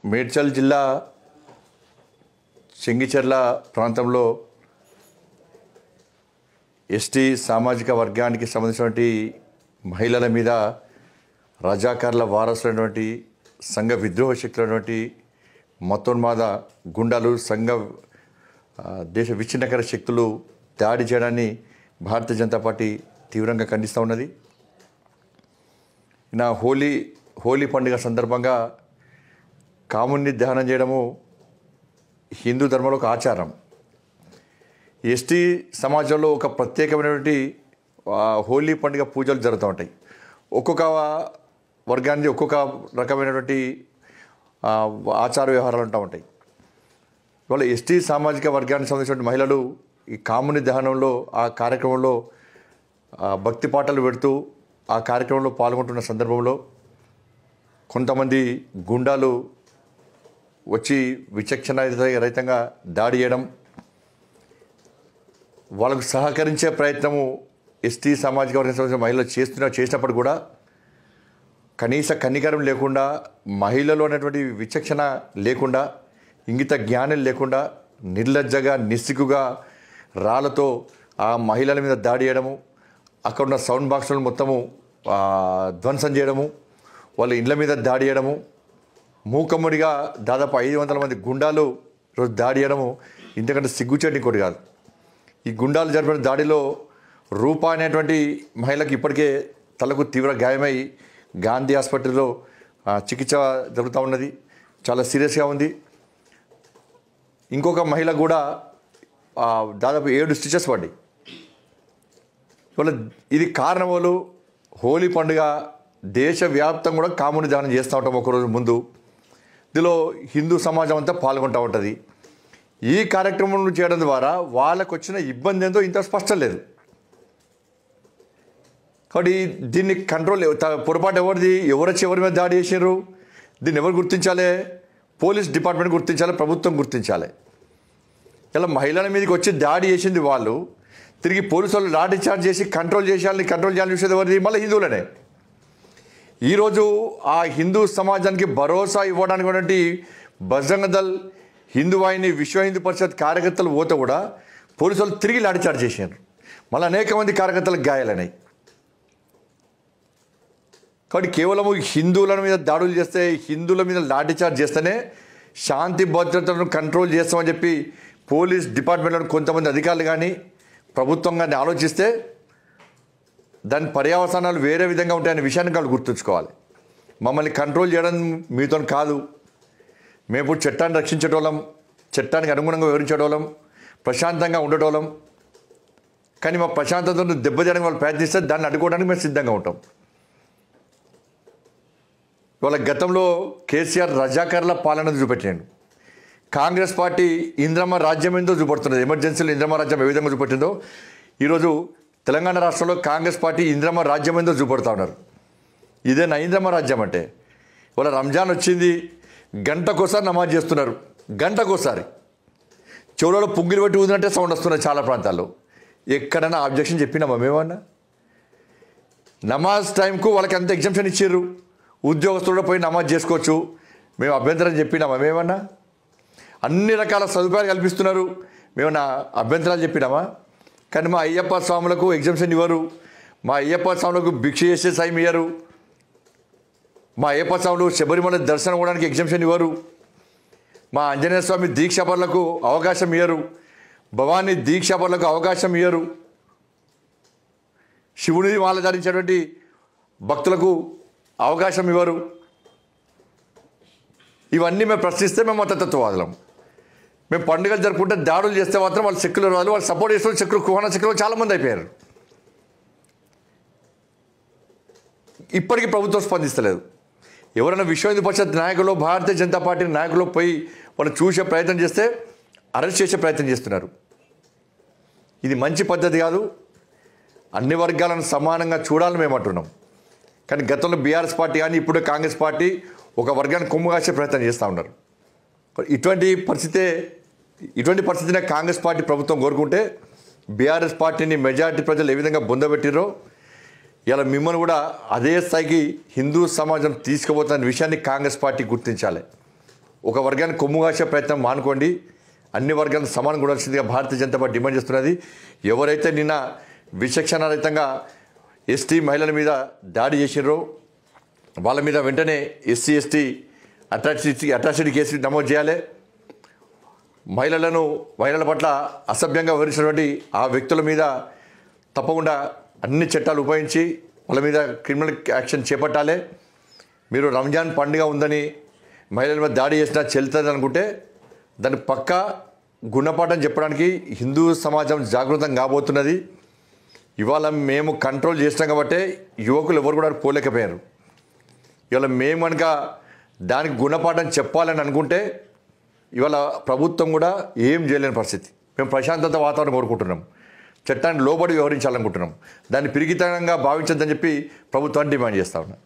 మేడ్చల్ జిల్లా చెంగిచెర్ల ప్రాంతంలో ఎస్టీ సామాజిక వర్గానికి సంబంధించినటువంటి మహిళల మీద రజాకార్ల వారసులైనటువంటి సంఘ విద్రోహ శక్తులైనటువంటి మతోన్మాద గుండాలు దేశ విచ్ఛిన్నకర శక్తులు దాడి చేయడాన్ని భారతీయ జనతా పార్టీ తీవ్రంగా ఖండిస్తూ ఉన్నది. నా హోలీ పండుగ సందర్భంగా కాముని దహనం చేయడము హిందూ ధర్మంలో ఒక ఆచారం. ఎస్టీ సమాజంలో ఒక ప్రత్యేకమైనటువంటి హోలీ పండుగ పూజలు జరుగుతూ ఉంటాయి. ఒక్కొక్క వర్గానికి ఒక్కొక్క రకమైనటువంటి ఆచార వ్యవహారాలు ఉంటూ ఉంటాయి. ఇవాళ ఎస్టీ సామాజిక వర్గానికి సంబంధించిన మహిళలు ఈ కాముని దహనంలో ఆ కార్యక్రమంలో భక్తి పాటలు పెడుతూ ఆ కార్యక్రమంలో పాల్గొంటున్న సందర్భంలో కొంతమంది గుండాలు వచ్చి విచక్షణ రహితంగా దాడి చేయడం, వాళ్ళకు సహకరించే ప్రయత్నము ఎస్టీ సామాజిక వర్గం సంబంధించిన మహిళలు చేసినప్పుడు కూడా కనీస కనికరం లేకుండా, మహిళలు అనేటువంటి విచక్షణ లేకుండా, ఇంగిత జ్ఞానం లేకుండా నిర్లజ్జగా నిస్సిగ్గుగా రాళ్లతో ఆ మహిళల మీద దాడి చేయడము, అక్కడున్న సౌండ్ బాక్సులను మొత్తము ధ్వంసం చేయడము, వాళ్ళ ఇళ్ళ మీద దాడి చేయడము, మూకమ్ముడిగా దాదాపు 500 మంది గుండాలు ఈరోజు దాడి చేయడము ఇంతకంటే సిగ్గుచేటు ఇంకోటి కాదు. ఈ గుండాలు జరిపిన దాడిలో రూపా అనేటువంటి మహిళకి ఇప్పటికే తలకు తీవ్ర గాయమై గాంధీ హాస్పిటల్లో చికిత్స జరుగుతూ ఉన్నది, చాలా సీరియస్గా ఉంది. ఇంకొక మహిళ కూడా దాదాపు 7 స్టిచెస్ పడ్డాయి. ఇవాళ ఇది కారణములు హోలీ పండుగ దేశవ్యాప్తంగా కూడా కాముని దహనం చేస్తూ ఉంటాం ఒకరోజు ముందు. ఇందులో హిందూ సమాజం అంతా పాల్గొంటూ ఉంటుంది. ఈ కార్యక్రమం చేయడం ద్వారా వాళ్ళకు వచ్చిన ఇబ్బంది ఏందో ఇంత స్పష్టం లేదు. కాబట్టి దీన్ని కంట్రోల్ పొరపాటు ఎవరిది, ఎవరొచ్చి ఎవరి మీద దాడి చేసారు, దీన్ని ఎవరు గుర్తించాలి? పోలీస్ డిపార్ట్మెంట్ గుర్తించాలి, ప్రభుత్వం గుర్తించాలి. ఇలా మహిళల మీదకి వచ్చి దాడి చేసింది వాళ్ళు, తిరిగి పోలీసు వాళ్ళు లాఠీ చార్జ్ చేసి కంట్రోల్ చేయాలని చూసేది ఎవరిది? మళ్ళీ హిందువులనే. ఈరోజు ఆ హిందూ సమాజానికి భరోసా ఇవ్వడానికి ఉన్నటువంటి బజరంగ దళ్, హిందూ వాహిని, విశ్వ హిందూ పరిషత్ కార్యకర్తలు పోతే కూడా పోలీసు వాళ్ళు తిరిగి లాఠీ చార్జ్ చేశారు. మళ్ళీ అనేక మంది కార్యకర్తలకు గాయాలన్నాయి. కాబట్టి కేవలము హిందువుల మీద దాడులు చేస్తే, హిందువుల మీద లాఠీ చార్జ్ చేస్తేనే శాంతి భద్రతలను కంట్రోల్ చేస్తామని చెప్పి పోలీస్ డిపార్ట్మెంట్లో కొంతమంది అధికారులు కానీ ప్రభుత్వం కానీ ఆలోచిస్తే దాని పర్యవసానాలు వేరే విధంగా ఉంటాయనే విషయాన్ని వాళ్ళు గుర్తుంచుకోవాలి. మమ్మల్ని కంట్రోల్ చేయడం మీతో కాదు, మేము ఇప్పుడు చట్టాన్ని రక్షించేటోళ్ళం, చట్టానికి అనుగుణంగా వివరించేటోళ్ళం, ప్రశాంతంగా ఉండేటోళ్ళం. కానీ మా ప్రశాంతతను దెబ్బతీయడానికి వాళ్ళు ప్రయత్నిస్తే దాన్ని అడ్డుకోవడానికి మేము సిద్ధంగా ఉంటాం. వాళ్ళ గతంలో కేసీఆర్ రజాకార్ల పాలన చూపెట్టాడు. కాంగ్రెస్ పార్టీ ఇంద్రమ్మ రాజ్యం ఏందో చూపెడుతున్నది. ఎమర్జెన్సీలో ఇంద్రమ్మ రాజ్యం ఏ విధంగా చూపెట్టిందో ఈరోజు తెలంగాణ రాష్ట్రంలో కాంగ్రెస్ పార్టీ ఇంద్రమ్మ రాజ్యం ఏందో చూపెడుతూ ఉన్నారు. ఇదే నా ఇంద్రమ్మ రాజ్యం అంటే. వాళ్ళ రంజాన్ వచ్చింది, గంటకోసారి నమాజ్ చేస్తున్నారు, గంటకోసారి. చెవులలో పుంగిలు పెట్టి ఊదినట్టే సౌండ్ వస్తున్నాయి చాలా ప్రాంతాల్లో. ఎక్కడైనా ఆబ్జెక్షన్ చెప్పినామా మేమన్నా? నమాజ్ టైంకు వాళ్ళకి అంత ఎగ్జామ్షన్ ఇచ్చారు, ఉద్యోగస్తులు పోయి నమాజ్ చేసుకోవచ్చు, మేము అభ్యంతరం చెప్పినామా మేమన్నా? అన్ని రకాల సదుపాయాలు కల్పిస్తున్నారు, మేమన్నా అభ్యంతరాలు చెప్పినామా? కానీ మా అయ్యప్ప స్వాములకు ఎగ్జామ్షన్ ఇవ్వరు, మా అయ్యప్ప స్వాములకు భిక్ష చేసే టైం ఇవ్వరు, మా అయ్యప్ప స్వాములు శబరిమల దర్శనం అవ్వడానికి ఎగ్జామ్షన్ ఇవ్వరు, మా ఆంజనేయ స్వామి దీక్షాపరులకు అవకాశం ఇవ్వరు, భవానీ దీక్షాపరులకు అవకాశం ఇవ్వరు, శివుని మాల ధరించేటువంటి భక్తులకు అవకాశం ఇవ్వరు. ఇవన్నీ మేము ప్రశ్నిస్తే మేము మతతత్వవాదులం. మేము పండుగలు జరుపుకుంటే దాడులు చేస్తే మాత్రం వాళ్ళు సెక్యులర్ వాళ్ళు, వాళ్ళు సపోర్ట్ చేస్తున్న కుహన సెక్యులర్ చాలామంది అయిపోయారు. ఇప్పటికీ ప్రభుత్వం స్పందిస్తలేదు. ఎవరైనా విశ్వ హిందూ పరిషత్ నాయకులు, భారతీయ జనతా పార్టీ నాయకులు పోయి వాళ్ళు చూసే ప్రయత్నం చేస్తే అరెస్ట్ చేసే ప్రయత్నం చేస్తున్నారు. ఇది మంచి పద్ధతి కాదు. అన్ని వర్గాలను సమానంగా చూడాలని మేము అంటున్నాం. కానీ గతంలో బీఆర్ఎస్ పార్టీ కానీ ఇప్పుడు కాంగ్రెస్ పార్టీ ఒక వర్గాన్ని కొమ్ము కాసే ప్రయత్నం చేస్తూ ఉన్నారు. ఇటువంటి పరిస్థితినే కాంగ్రెస్ పార్టీ ప్రభుత్వం కోరుకుంటే బీఆర్ఎస్ పార్టీని మెజారిటీ ప్రజలు ఏ విధంగా బొందబెట్టిరో ఇలా మిమ్మల్ని కూడా అదే స్థాయికి హిందూ సమాజం తీసుకుపోతున్న విషయాన్ని కాంగ్రెస్ పార్టీ గుర్తించాలి. ఒక వర్గాన్ని కొమ్ము కాసే ప్రయత్నం మానుకోండి. అన్ని వర్గాలను సమానం కూడాల్సిందిగా భారతీయ జనతా పార్టీ డిమాండ్ చేస్తున్నది. ఎవరైతే నిన్న విచక్షణారహితంగా ఎస్టీ మహిళల మీద దాడి చేసినారో వాళ్ళ మీద వెంటనే ఎస్సీ ఎస్టీ అట్రాసిటీ కేసు నమోదు చేయాలి. మహిళల పట్ల అసభ్యంగా వివరించినటువంటి ఆ వ్యక్తుల మీద తప్పకుండా అన్ని చట్టాలు ఉపయోగించి వాళ్ళ మీద క్రిమినల్ యాక్షన్ చేపట్టాలి. మీరు రంజాన్ పండుగ ఉందని మహిళల మీద దాడి చేసినా చెల్లుతుంది అనుకుంటే దాన్ని పక్కా గుణపాఠం చెప్పడానికి హిందూ సమాజం జాగృతం కాబోతున్నది. ఇవాళ మేము కంట్రోల్ చేసినాం కాబట్టి యువకులు ఎవరు కూడా పోలేకపోయారు. ఇవాళ మేము కనుక దానికి గుణపాఠం చెప్పాలని అనుకుంటే ఇవాళ ప్రభుత్వం కూడా ఏం చేయలేని పరిస్థితి. మేము ప్రశాంతత వాతావరణం కోరుకుంటున్నాం, చట్టాన్ని లోబడి వ్యవహరించాలనుకుంటున్నాం. దాన్ని పిరిగితనంగా భావించద్దని చెప్పి ప్రభుత్వాన్ని డిమాండ్ చేస్తా ఉన్నాం.